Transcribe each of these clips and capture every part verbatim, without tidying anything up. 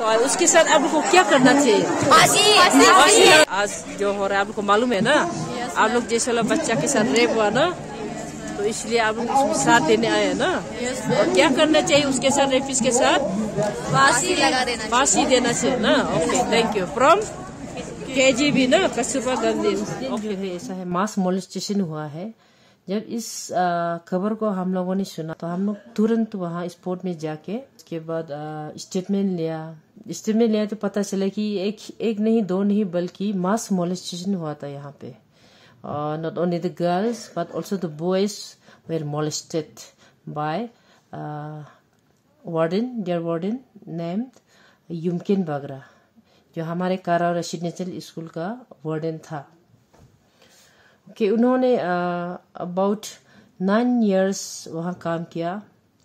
और उसके साथ आप लोग को क्या करना चाहिए? आज जो हो रहा है आप लोग को मालूम है ना, आप लोग जैसे वाला बच्चा के साथ रेप हुआ ना, तो इसलिए आप लोग उसमें साथ देने आए हैं ना। और क्या करना चाहिए उसके साथ, रेपिस्ट के साथ? फांसी लगा देना, फांसी देना चाहिए ना। Okay, thank you. From KGB ना, कस्तूरबा गांधी। ओके, ऐसा है, मास मोलेस्टेशन हुआ है। जब इस खबर को हम लोगों ने सुना तो हम लोग तुरंत वहाँ स्पॉट में जाके उसके बाद स्टेटमेंट लिया। स्टेटमेंट लिया तो पता चला कि एक एक नहीं दो नहीं बल्कि मास मोलेस्टेशन हुआ था यहाँ पे। Not only the girls but also the boys were molested by warden, there warden named Yumkin Bagra, जो हमारे कारा रेसिडेंशियल स्कूल का वार्डन था। कि उन्होंने अबाउट नाइन इयर्स वहाँ काम किया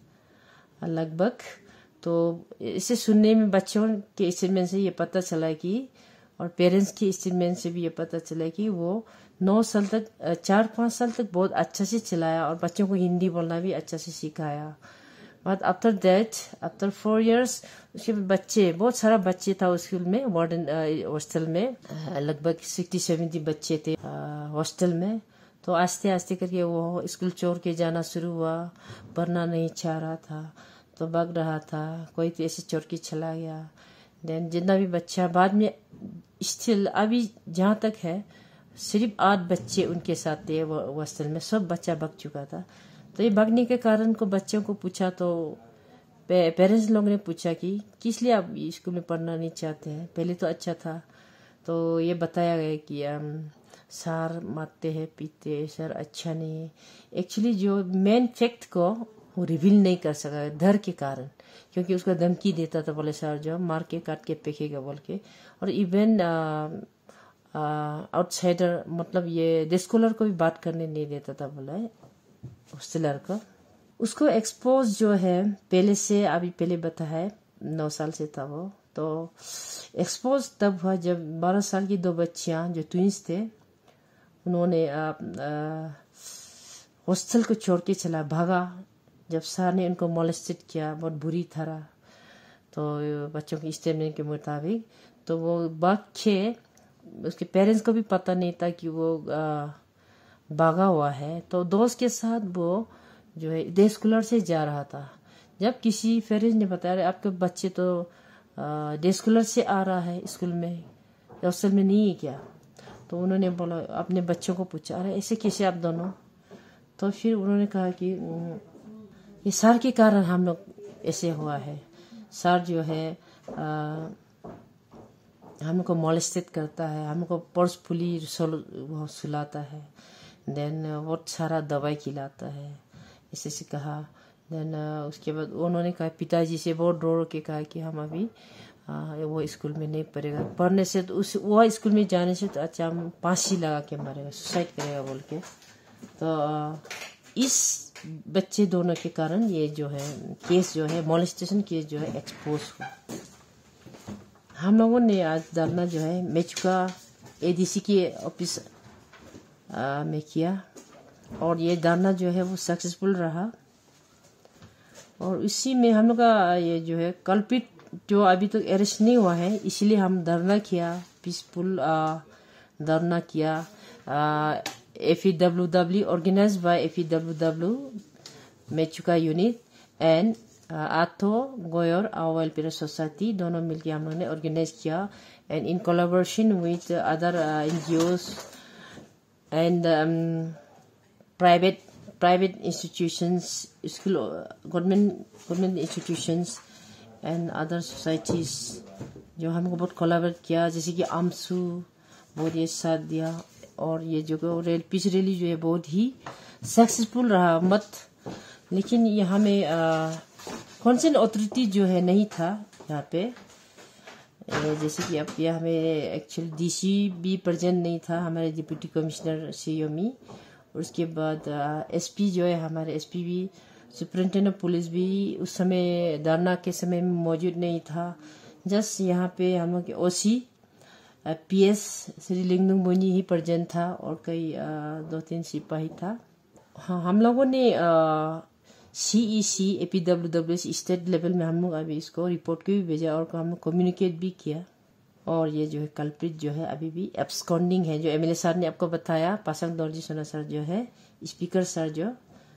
लगभग। तो इसे सुनने में बच्चों के स्टेटमेंट से ये पता चला कि, और पेरेंट्स के स्टेटमेंट से भी ये पता चला कि वो नौ साल तक, चार पाँच साल तक बहुत अच्छा से चलाया और बच्चों को हिंदी बोलना भी अच्छा से सिखाया। But after that, after four years उसके बच्चे, बहुत सारा बच्चे था उस स्कूल में, वार्डन हॉस्टल में लगभग सिक्सटी सेवेंटी बच्चे थे हॉस्टल में। तो आस्ते आस्ते करके वो स्कूल छोड़ के जाना शुरू हुआ। पढ़ना नहीं चाह रहा था तो भाग रहा था, कोई तो ऐसे छोड़ के चला गया। देन जितना भी बच्चा बाद में स्टिल अभी जहाँ तक है सिर्फ आठ बच्चे उनके साथ थे हॉस्टल में, सब बच्चा भाग चुका था। तो ये भागने के कारण को बच्चों को पूछा तो पे, पेरेंट्स लोगों ने पूछा कि किस लिए आप स्कूल में पढ़ना नहीं चाहते हैं, पहले तो अच्छा था। तो ये बताया गया कि सर मारते हैं पीते हैं, सर अच्छा नहीं है। एक्चुअली जो मेन फैक्ट को वो रिवील नहीं कर सका डर के कारण, क्योंकि उसको धमकी देता था, बोले सर जो मार के काट के फेंकेगा बोल के। और इवन आउटसाइडर मतलब ये डिस्कॉलर को भी बात करने नहीं देता था, बोला हॉस्टलर को। उसको एक्सपोज जो है पहले से, अभी पहले बताया है नौ साल से था वो। तो एक्सपोज तब हुआ जब बारह साल की दो बच्चियां जो ट्विंस थे, उन्होंने हॉस्टल को छोड़ के चला भागा। जब सर ने उनको मोलेस्टेड किया बहुत बुरी तरह, तो बच्चों के स्टेटमेंट के मुताबिक, तो वो भाग के, उसके पेरेंट्स को भी पता नहीं था कि वो आ, भागा हुआ है। तो दोस्त के साथ वो जो है डे स्कॉलर से जा रहा था। जब किसी पेरेंट्स ने बताया आपके बच्चे तो डे स्कॉलर से आ रहा है स्कूल में, हॉस्टल में नहीं है क्या? तो उन्होंने बोला, अपने बच्चों को पूछा, अरे ऐसे कैसे आप दोनों? तो फिर उन्होंने कहा कि ये सर के कारण हम लोग ऐसे हुआ है। सर जो है आ, हम लोग को मोलेस्टेड करता है, हम लोग को फोर्सफुली सुलाता है, देन बहुत सारा दवाई खिलाता है, ऐसे से कहा। देन उसके बाद उन्होंने कहा, पिताजी से बहुत रो रो के कहा कि हम अभी आ, वो स्कूल में नहीं पढ़ेगा, पढ़ने से तो उस वो स्कूल में जाने से तो अच्छा हम फांसी लगा के मरेगा, सुसाइड करेगा बोल के। तो आ, इस बच्चे दोनों के कारण ये जो है केस जो है मोलेस्टेशन केस जो है एक्सपोज हुआ। हम लोगों ने आज धरना जो है मेचुका एडीसी के ऑफिस में किया और ये धरना जो है वो सक्सेसफुल रहा। और इसी में हम लोग का ये जो है कल्पित जो अभी तक अरेस्ट नहीं हुआ है, इसलिए हम धरना किया, पीसफुल धरना किया। F E W W organised by F E W W Mechuka unit and Atho Goyer welfare society, दोनों मिलकर हम लोग ने ऑर्गेनाइज किया। And in collaboration with other NGOs and private private institutions, school, government government institutions and other societies जो हमको बहुत collaborate किया, जैसे कि आमसू बहुत ये साथ दिया। और ये जो रेल पीस रैली जो है बहुत ही सक्सेसफुल रहा मत। लेकिन यहाँ में कंसर्न अथॉरिटी जो है नहीं था यहाँ पे, जैसे कि अब यहाँ में एक्चुअली डीसी भी प्रेजेंट नहीं था, हमारे डिप्टी कमिश्नर सीयोमी। उसके बाद एसपी जो है हमारे एसपी भी, सुपरिटेंडेंट पुलिस भी उस समय धरना के समय में मौजूद नहीं था। जस्ट यहाँ पे हम लोग के ओसी पीएस श्री लिंगदुंग बोनी ही प्रेजेंट था और कई दो तीन सिपाही था। हाँ, हम लोगों ने सीईसी एपीडब्ल्यूडब्ल्यूएस स्टेट लेवल में हम लोग अभी इसको रिपोर्ट को भी भेजा और हम लोग कम्युनिकेट भी किया। और ये जो है कल्प्रिट जो है अभी भी एब्सकॉन्डिंग है। जो एमएलए सर ने आपको बताया, पासंग दौलजी सोना सर जो है स्पीकर सर, जो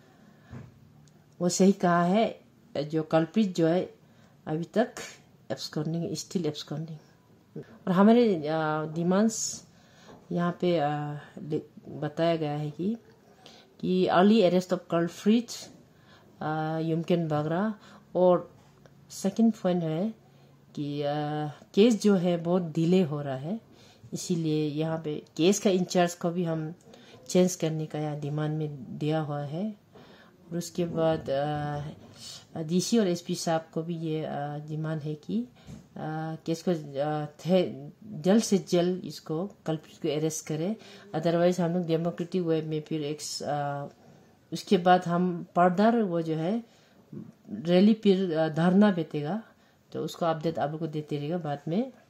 वो सही कहा है। जो कल्प्रिट जो है अभी तक एब्सकॉन्डिंग, स्टिल एब्सकॉन्डिंग। और हमारे डिमांड्स यहाँ पे आ, बताया गया है कि कि early arrest of culprit Yumkin Bagra. और सेकंड पॉइंट है कि आ, केस जो है बहुत डिले हो रहा है, इसीलिए यहाँ पे केस का इंचार्ज को भी हम चेंज करने का यहाँ डिमांड में दिया हुआ है। और उसके बाद डीसी और एसपी साहब को भी ये डिमांड है कि आ, केस को जल्द से जल्द इसको कल्प्रिट को अरेस्ट करे। अदरवाइज हम लोग डेमोक्रेटिक वे में फिर एक आ, उसके बाद हम फर्दर वो जो है रैली फिर धरना बैठेगा, तो उसको अपडेट आप लोग को देते रहेगा बाद में।